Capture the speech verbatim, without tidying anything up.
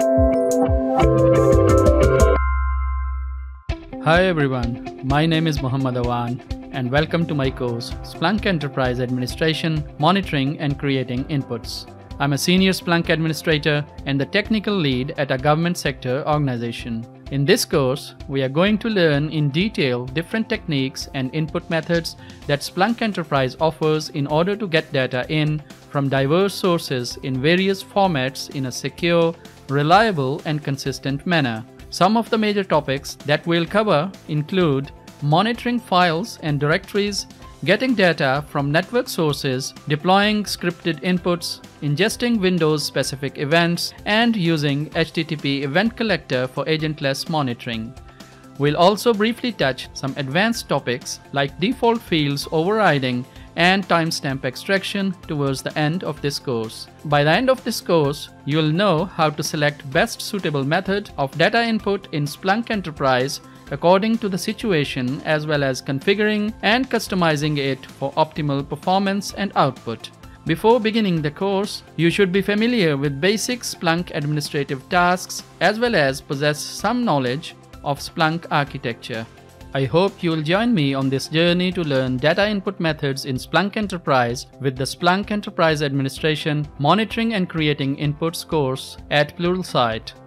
Hi everyone, my name is Muhammad Awan and welcome to my course Splunk Enterprise Administration, Monitoring and Creating Inputs. I'm a senior Splunk administrator and the technical lead at a government sector organization. In this course, we are going to learn in detail different techniques and input methods that Splunk Enterprise offers in order to get data in from diverse sources in various formats in a secure, reliable and consistent manner. Some of the major topics that we'll cover include monitoring files and directories, getting data from network sources, deploying scripted inputs, ingesting Windows-specific events, and using H T T P Event Collector for agentless monitoring. We'll also briefly touch some advanced topics like default fields overriding and timestamp extraction towards the end of this course. By the end of this course, you'll know how to select best suitable method of data input in Splunk Enterprise according to the situation, as well as configuring and customizing it for optimal performance and output. Before beginning the course, you should be familiar with basic Splunk administrative tasks as well as possess some knowledge of Splunk architecture. I hope you will join me on this journey to learn data input methods in Splunk Enterprise with the Splunk Enterprise Administration, Monitoring and Creating Inputs course at Pluralsight.